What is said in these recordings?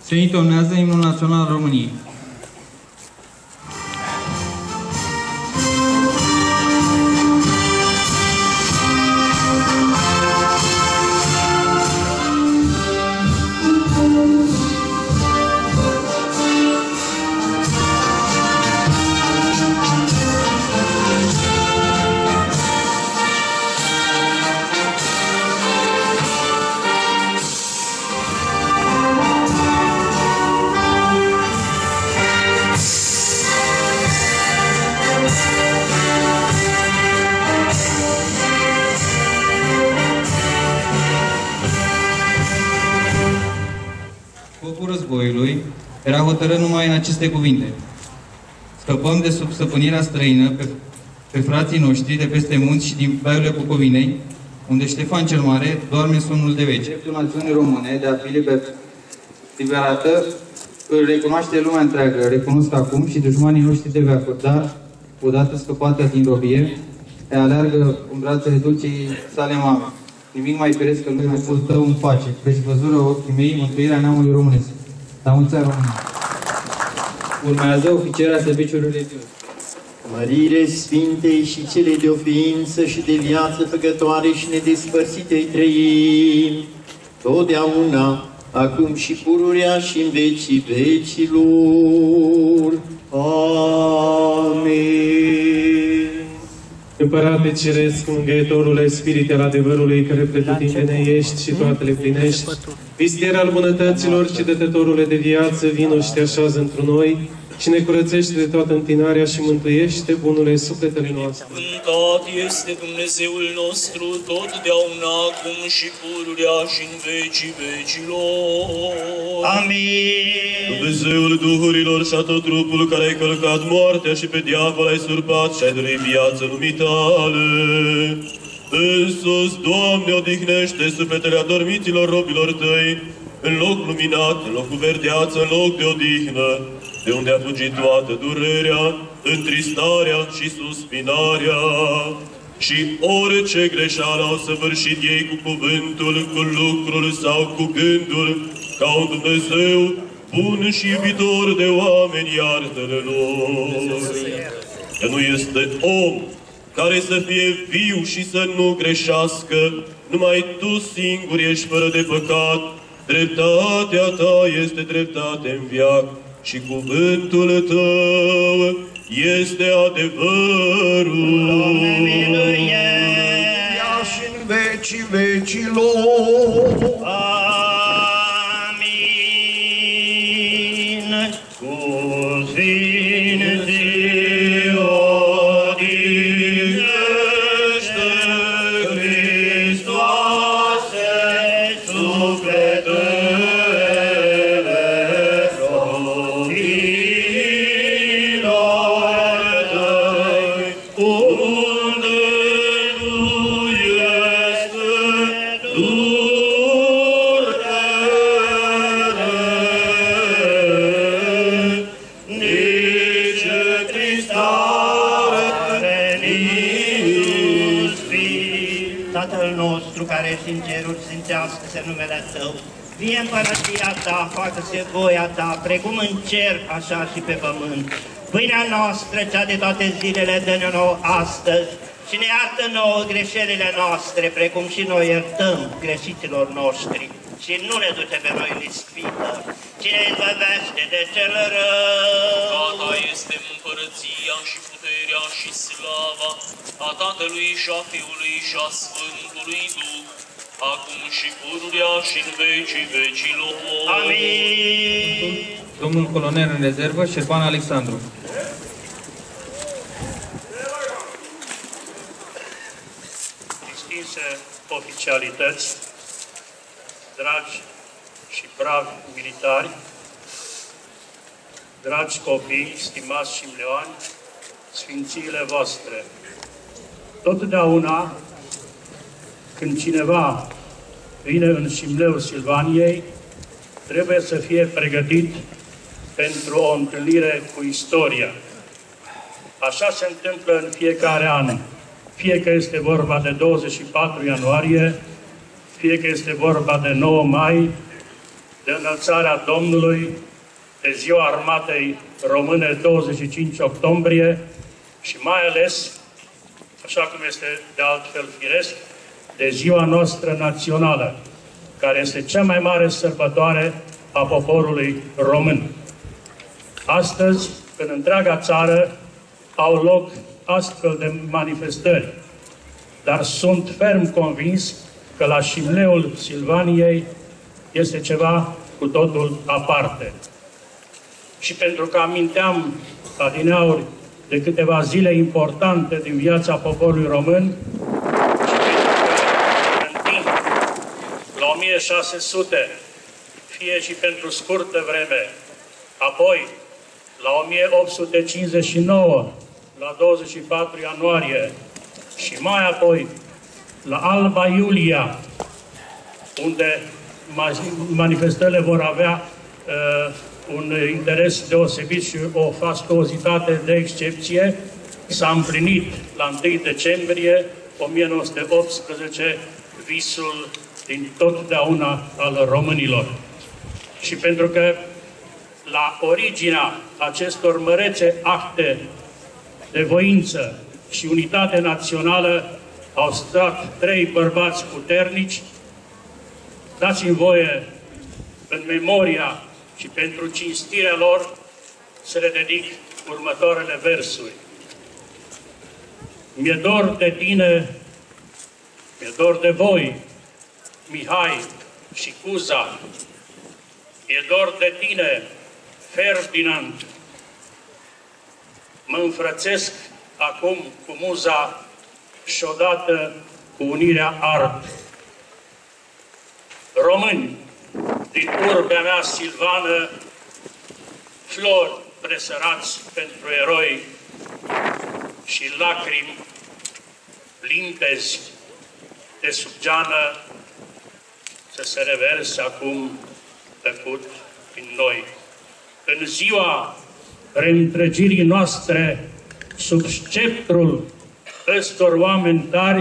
Se intonează imnul național al României. Era hotărât numai în aceste cuvinte: scăpăm de sub stăpânirea străină pe frații noștri de peste munți și din vaiurile Bucovinei, unde Ștefan cel Mare doarme somnul de veci. Dreptul națiunii române de a fi liberată îl recunoaște lumea întreagă, recunosc acum și dușmanii noștri de veacuri, dar, odată scăpată din robie, ea aleargă în brațele dulcei sale mame. Nimic mai firesc că lumea să stă în pace, căci văzură ochii mei mântuirea neamului românesc. La mulți ani, România! Urmează oficierea serviciului religios. Mărire Sfintei și cele de o ființă și de viață făcătoare și nedespărțitei trăim, totdeauna, acum și pururea și în vecii vecilor. Amin. Împărate Ceresc, mângâietorule, Spirit al adevărului, care pretutindene ești și toate le plinești, vistier al bunătăților și dătătorule de viață, vino și te așează într noi și ne curățește de toată întinarea și mântuiește bunule sufletele noastre. Binecuvântat este Dumnezeul nostru, totdeauna, acum și pururea și în vecii vecilor. Amin. Dumnezeul Duhurilor și a tot trupul care ai călcat moartea și pe diavol ai surpat și ai dorit viață lumii tale. Însus, Doamne, odihnește sufletele adormiților robilor tăi, în loc luminat, în loc cu verdeață, în loc de odihnă, de unde a fugit toată durerea, întristarea și suspinarea. Și orice greșeală au săvârșit ei cu cuvântul, cu lucrul sau cu gândul, ca un Dumnezeu bun și iubitor de oameni, iartă-le lor. Că nu este om care să fie viu și să nu greșească, numai Tu singur ești fără de păcat, dreptatea Ta este dreptate în veac și cuvântul Tău este adevărul. Doamne, miluiește! Ia și în vecii vecilor! Amin! Cu Sfinții odihnește, Hristoase, sufletele robilor tăi, unde nu este durere, nici tristare, nici frică. Tatăl nostru care ești în ceruri, sfințească-se numele Tău. Vie împărăția Ta, facă-se voia Ta, precum în cer, așa și pe pământ. Pâinea noastră, cea de toate zilele, dă-ne nouă astăzi și ne iartă nouă greșelile noastre, precum și noi iertăm greșiților noștri. Și nu ne duce pe noi în ispită, ci ne izbăvește de cel rău. A Ta este împărăția și puterea și slava a Tatălui și a Fiului și a Sfântului Duh, acum și pururea și în vecii vecilor. Amin. Domnul colonel în rezervă, Șerban Alexandru. Distinse oficialități, dragi și bravi militari, dragi copii, stimați șimleoani, sfințiile voastre. Totdeauna când cineva vine în șimleul Silvaniei, trebuie să fie pregătit pentru o întâlnire cu istoria. Așa se întâmplă în fiecare an. Fie că este vorba de 24 ianuarie, fie că este vorba de 9 mai, de înălțarea Domnului, de Ziua Armatei Române 25 octombrie și mai ales, așa cum este de altfel firesc, de Ziua noastră națională, care este cea mai mare sărbătoare a poporului român. Astăzi, în întreaga țară, au loc astfel de manifestări, dar sunt ferm convins că la șimleul Silvaniei este ceva cu totul aparte. Și pentru că aminteam adineauri de câteva zile importante din viața poporului român, și pentru că în timp, la 1600, fie și pentru scurtă vreme, apoi la 1859, la 24 ianuarie și mai apoi la Alba Iulia, unde manifestările vor avea un interes deosebit și o fastuozitate de excepție, s-a împlinit la 1 decembrie 1918 visul din totdeauna al românilor. Și pentru că la originea acestor mărețe acte de voință și unitate națională au stat 3 bărbați puternici, dați-mi voie, în memoria și pentru cinstirea lor, să le dedic următoarele versuri. Mi-e dor de tine, mi-e dor de voi, Mihai și Cuza, mi-e dor de tine, Ferdinand. Mă înfrățesc acum cu muza și odată cu unirea ard. Români, din urbea mea silvană, flori presărați pentru eroi și lacrimi limpezi de sub geană să se reverse acum tăcut în noi. În ziua reîntregirii noastre, sub sceptrul ăstor oameni tari,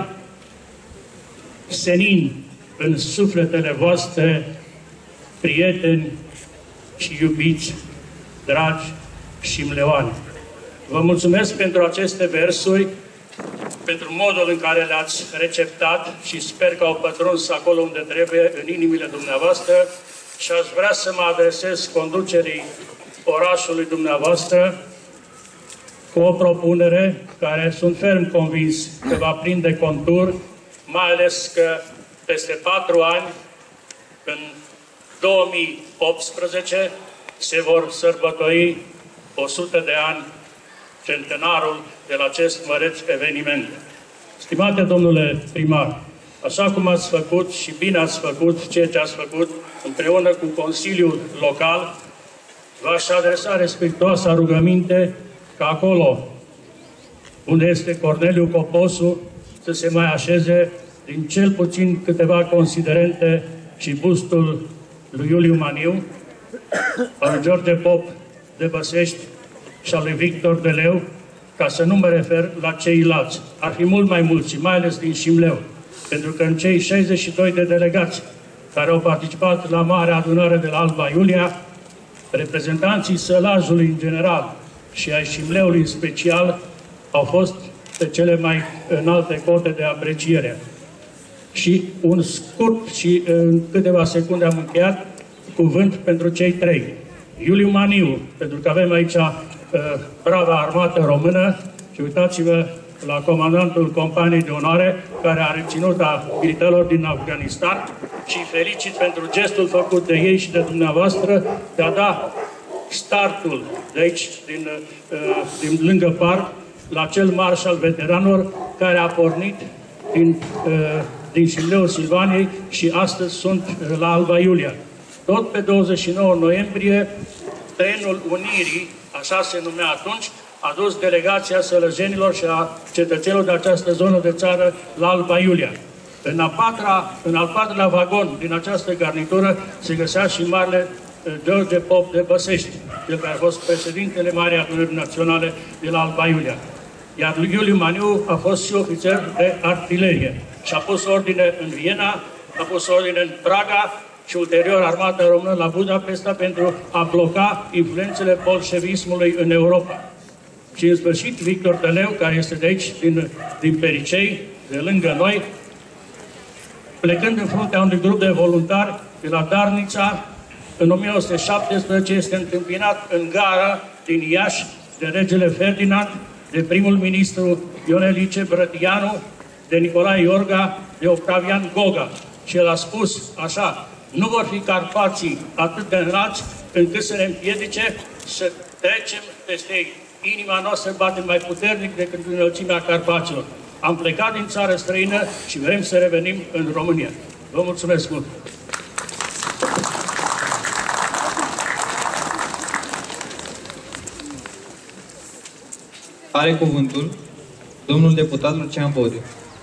senin în sufletele voastre, prieteni și iubiți, dragi șimleoani. Vă mulțumesc pentru aceste versuri, pentru modul în care le-ați receptat și sper că au pătruns acolo unde trebuie, în inimile dumneavoastră, și aș vrea să mă adresez conducerii orașului dumneavoastră cu o propunere care sunt ferm convins că va prinde contur, mai ales că peste 4 ani, în 2018, se vor sărbători 100 de ani, centenarul de la acest măreț eveniment. Stimate domnule primar, așa cum ați făcut și bine ați făcut ceea ce ați făcut împreună cu Consiliul Local, v-aș adresa respectuoasa rugăminte ca acolo unde este Corneliu Coposu să se mai așeze din cel puțin câteva considerente și bustul lui Iuliu Maniu, al lui George Pop de Băsești și al lui Victor de Leu, ca să nu mă refer la ceilalți. Ar fi mult mai mulți, și mai ales din Șimleu, pentru că în cei 62 de delegați care au participat la Marea Adunare de la Alba Iulia, reprezentanții Sălajului în general și ai Șimleului în special au fost pe cele mai înalte cote de apreciere. Și un scurt și în câteva secunde am încheiat cuvânt pentru cei 3. Iuliu Maniu, pentru că avem aici brava armată română și uitați-vă la comandantul companiei de onoare care a reținut a militarilor din Afganistan și felicit pentru gestul făcut de ei și de dumneavoastră de a da startul de aici, din lângă parc, la acel marș al veteranilor care a pornit din Șimleul Silvaniei și astăzi sunt la Alba Iulia. Tot pe 29 noiembrie, Trenul Unirii, așa se numea atunci, a dus delegația sălăjenilor și a cetățenilor de această zonă de țară la Alba Iulia. În al patrulea vagon din această garnitură se găsea și marele George Pop de Băsești, el care a fost președintele Marii Adunări Naționale de la Alba Iulia. Iar lui Iuliu Maniu a fost și ofițer de artilerie și a pus ordine în Viena, a pus ordine în Praga și ulterior armata română la Budapesta pentru a bloca influențele bolșevismului în Europa. Și în sfârșit, Victor Tăleu, care este de aici, din Pericei, de lângă noi, plecând în fruntea unui grup de voluntari de la Darnița, în 1917 este întâmpinat în gara din Iași de regele Ferdinand, de primul ministru Ionelice Brătianu, de Nicolae Iorga, de Octavian Goga. Și el a spus așa: nu vor fi Carpații atât de înalți încât să ne împiedice să trecem peste ei. Inima noastră bate mai puternic decât înălțimea Carpaților. Am plecat din țară străină și vrem să revenim în România. Vă mulțumesc mult! Are cuvântul domnul deputat Lucian Bodiu.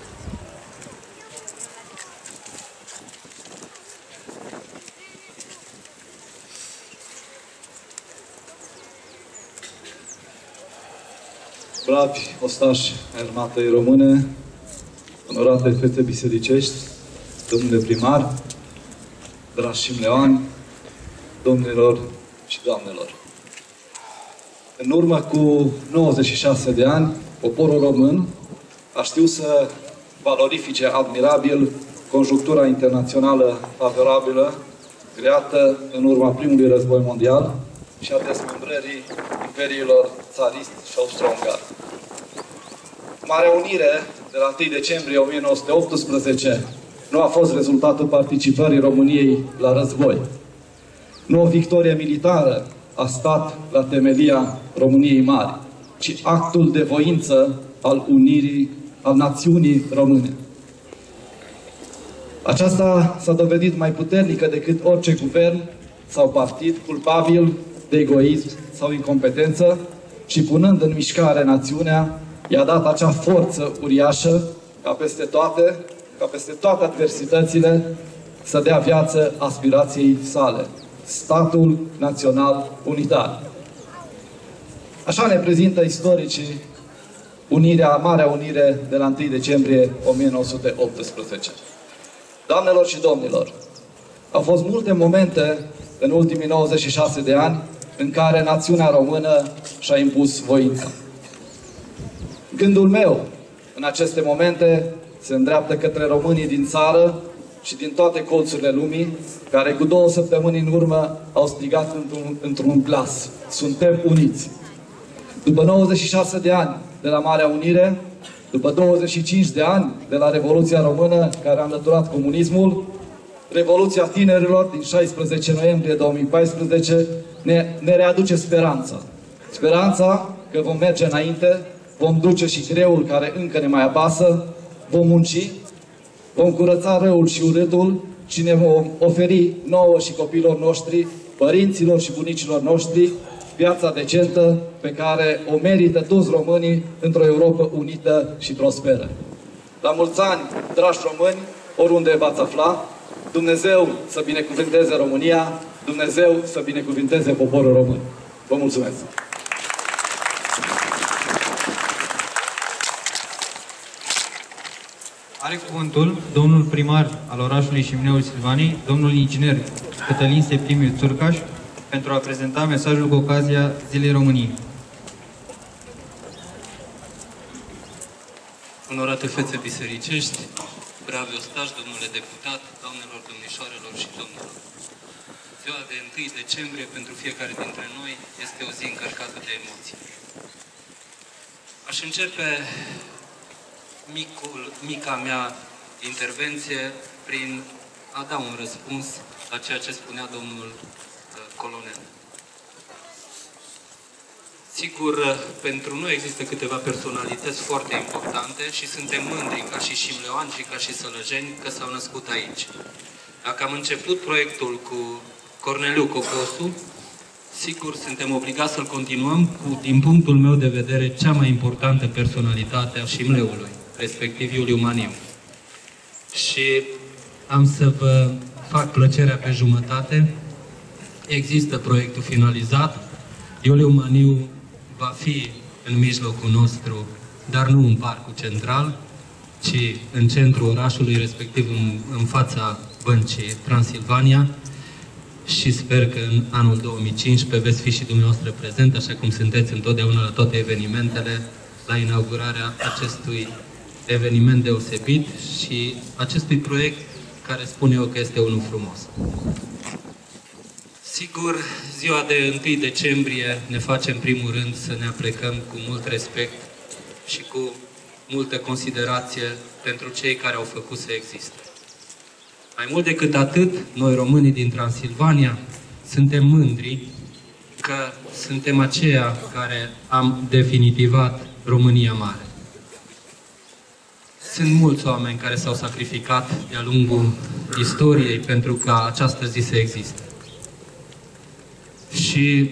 Bravi ostași ai armatei române, onorate fete bisericești, domnule primar, dragi șimleoani, domnilor și doamnelor. În urmă cu 96 de ani, poporul român a știut să valorifice admirabil conjunctura internațională favorabilă creată în urma primului război mondial și a dezmembrării imperiilor țarist și austro-ungar. Marea Unire de la 1 decembrie 1918 nu a fost rezultatul participării României la război. Nu o victorie militară a stat la temelia României mari, ci actul de voință al unirii, al națiunii române. Aceasta s-a dovedit mai puternică decât orice guvern sau partid culpabil de egoism sau incompetență și punând în mișcare națiunea, i-a dat acea forță uriașă ca peste toate adversitățile să dea viață aspirației sale, statul național unitar. Așa ne prezintă istoricii Marea Unire de la 1 decembrie 1918. Doamnelor și domnilor, au fost multe momente în ultimii 96 de ani în care națiunea română și-a impus voința. Gândul meu în aceste momente se îndreaptă către românii din țară și din toate colțurile lumii, care cu 2 săptămâni în urmă au strigat într-un glas: suntem uniți! După 96 de ani de la Marea Unire, după 25 de ani de la Revoluția Română, care a înlăturat comunismul, Revoluția Tinerilor din 16 noiembrie 2014 ne readuce speranța. Speranța că vom merge înainte, vom duce și greul care încă ne mai apasă, vom munci, vom curăța răul și urâtul și ne vom oferi nouă și copiilor noștri, părinților și bunicilor noștri, viața decentă pe care o merită toți românii într-o Europă unită și prosperă. La mulți ani, dragi români, oriunde v-ați afla, Dumnezeu să binecuvânteze România, Dumnezeu să binecuvânteze poporul român. Vă mulțumesc! Are cuvântul domnul primar al orașului Șimleul Silvanii, domnul inginer Cătălin Septimiu Țurcaș, pentru a prezenta mesajul cu ocazia Zilei României. Onorate fețe bisericești, bravi ostași, domnule deputat, doamnelor, domnișoarelor și domnilor. Ziua de 1 decembrie pentru fiecare dintre noi este o zi încărcată de emoții. Aș începe mica mea intervenție prin a da un răspuns la ceea ce spunea domnul colonel. Sigur, pentru noi există câteva personalități foarte importante și suntem mândri ca și șimleoani și ca și sălăjeni că s-au născut aici. Dacă am început proiectul cu Corneliu Cocosu, sigur suntem obligați să-l continuăm cu, din punctul meu de vedere, cea mai importantă personalitate a Șimleului, respectiv Iuliu Maniu. Și am să vă fac plăcerea pe jumătate. Există proiectul finalizat. Iuliu Maniu va fi în mijlocul nostru, dar nu în parcul central, ci în centrul orașului, respectiv în fața Băncii Transilvania și sper că în anul 2015 veți fi și dumneavoastră prezent, așa cum sunteți întotdeauna la toate evenimentele, la inaugurarea acestui eveniment deosebit și acestui proiect care spun eu că este unul frumos. Sigur, ziua de 1 decembrie ne face în primul rând să ne aplecăm cu mult respect și cu multă considerație pentru cei care au făcut să existe. Mai mult decât atât, noi românii din Transilvania suntem mândri că suntem aceia care am definitivat România Mare. Sunt mulți oameni care s-au sacrificat de-a lungul istoriei pentru ca această zi să existe. Și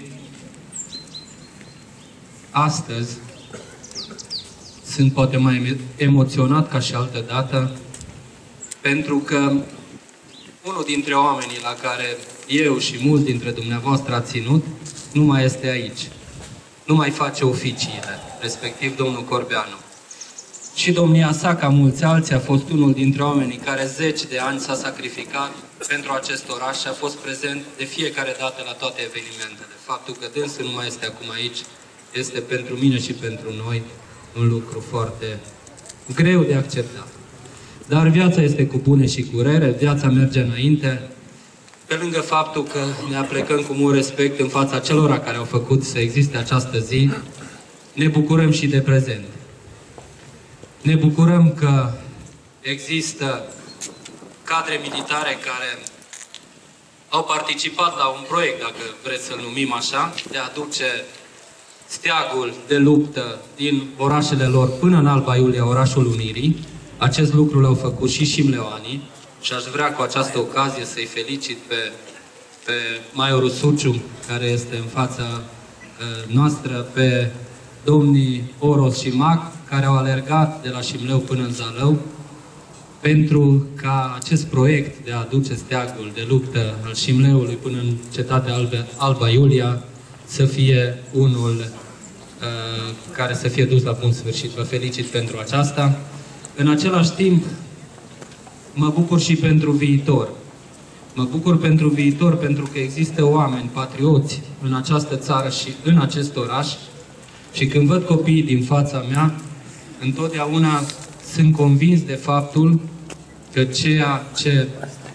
astăzi sunt poate mai emoționat ca și altă dată, pentru că unul dintre oamenii la care eu și mulți dintre dumneavoastră ați ținut nu mai este aici. Nu mai face oficiile, respectiv domnul Corbeanu. Și domnia sa, ca mulți alții, a fost unul dintre oamenii care 10 de ani s-a sacrificat pentru acest oraș și a fost prezent de fiecare dată la toate evenimentele. Faptul că dânsul nu mai este acum aici este pentru mine și pentru noi un lucru foarte greu de acceptat. Dar viața este cu bune și cu rele, viața merge înainte, pe lângă faptul că ne aplecăm cu mult respect în fața celor care au făcut să existe această zi, ne bucurăm și de prezent. Ne bucurăm că există cadre militare care au participat la un proiect, dacă vreți să-l numim așa, de a aduce steagul de luptă din orașele lor până în Alba Iulia, orașul Unirii. Acest lucru l-au făcut și șimleoanii și aș vrea cu această ocazie să-i felicit pe Maiorul Suciu, care este în fața noastră, pe domnii Oros și Mac, care au alergat de la Șimleu până în Zalău, pentru ca acest proiect de a aduce steagul de luptă al Șimleului până în cetatea Alba Iulia să fie unul care să fie dus la bun sfârșit. Vă felicit pentru aceasta. În același timp, mă bucur și pentru viitor. Mă bucur pentru viitor pentru că există oameni patrioți în această țară și în acest oraș și când văd copiii din fața mea, întotdeauna sunt convins de faptul că ceea ce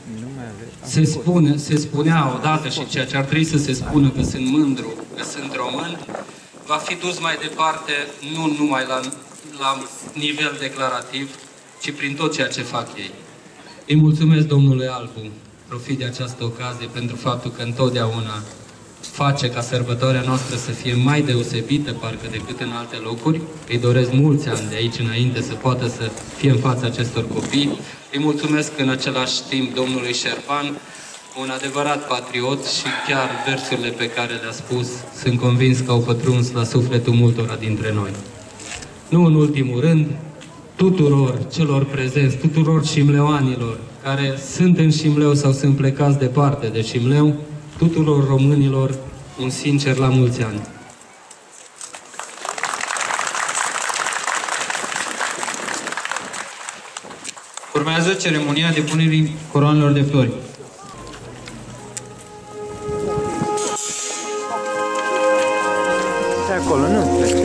se spunea odată și ceea ce ar trebui să se spună că sunt mândru, că sunt român, va fi dus mai departe, nu numai la nivel declarativ, ci prin tot ceea ce fac ei. Îi mulțumesc domnului Albu, profit de această ocazie, pentru faptul că întotdeauna face ca sărbătoarea noastră să fie mai deosebită, parcă decât în alte locuri. Îi doresc mulți ani de aici înainte să poată să fie în fața acestor copii. Îi mulțumesc în același timp domnului Șerban, un adevărat patriot și chiar versurile pe care le-a spus sunt convins că au pătruns la sufletul multora dintre noi. Nu în ultimul rând, tuturor celor prezenți, tuturor șimleoanilor care sunt în Șimleu sau sunt plecați departe de Șimleu, tuturor românilor, un sincer la mulți ani. Urmează ceremonia depunerii coroanelor de flori. De acolo, nu plece.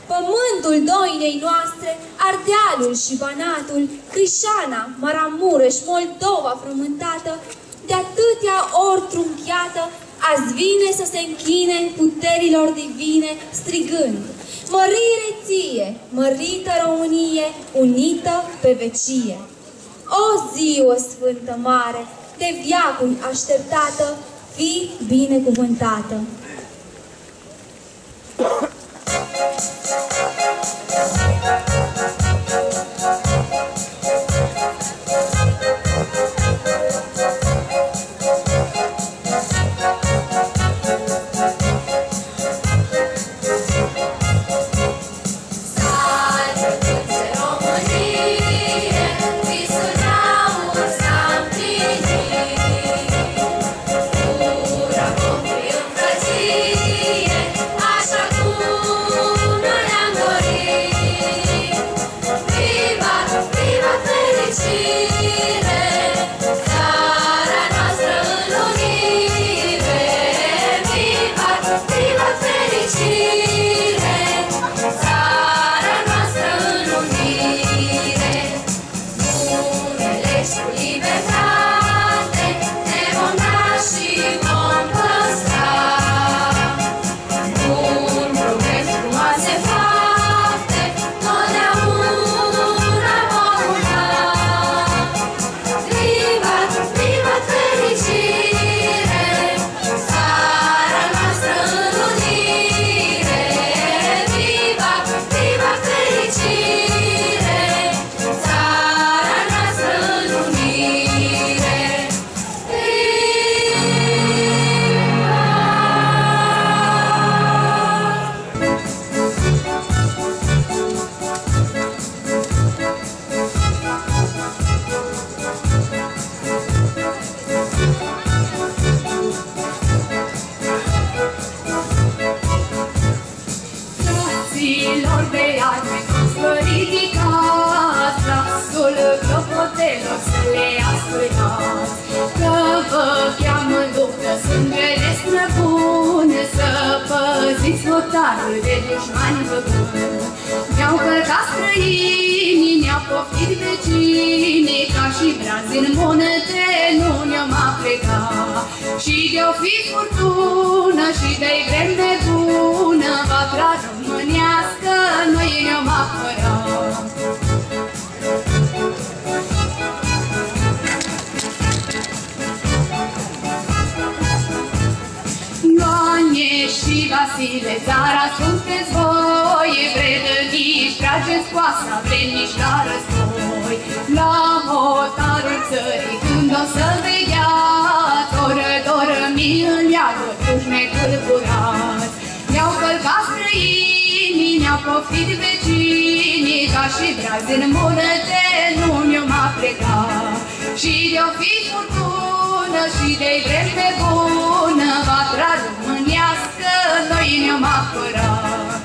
Pământul doinei noastre, Ardealul și Banatul, Crișana, Maramureș, Moldova frământată, de atâtea ori trunchiată, azi vine să se închine puterilor divine, strigând: mărire ție, mărită Românie, unită pe vecie! O zi, o sfântă mare, de veacuri așteptată, fii binecuvântată! De dușmani văgând, mi-au călcat străinii, mi-au poftit vecinii, ca și brazi în monete nu ne-am plecat. Și de-o fi furtună și de-i vreme bună, vatra românească noi ne-am apărat. Ioane și Vasile, țara sunteți voi, vredănici, trageți coasa, vrednici la război. La hotarul țării, când o să vegheați, oră mii în leagă, dușmecul curați. Ne-au călcat străinii, ne-au poftit vecinii, ca și brazi în monete nu ne-am plecat. Și de-o fi furtună și de-i vreme bună, vatra românească noi ne-am apărat.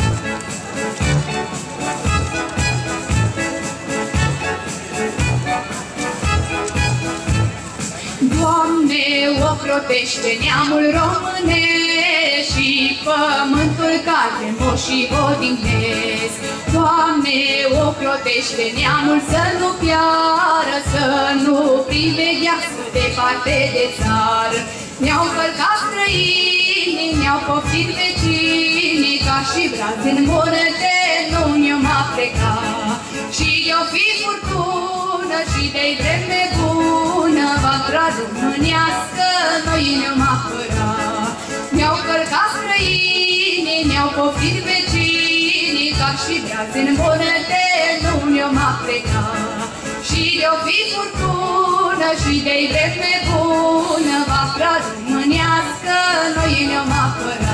Doamne, ocrotește neamul românesc și pământul care moșii odihnesc. Doamne, ocrotește neamul să nu piară, să nu priveghească departe de țară. Ne-au călcat străinii, ne-au poftit vecinii, ca și brazi în monete nu ne-am plecat. Și de-o fi furtună și de-i vreme bună, vatra românească noi ne-am apărat. Ne-au călcat străinii, ne-au poftit vecinii, ca și brazi în monete nu ne-am plecat. Și de-o fi furtună și de-i vreme bună, vatra românească noi ne-am apărat.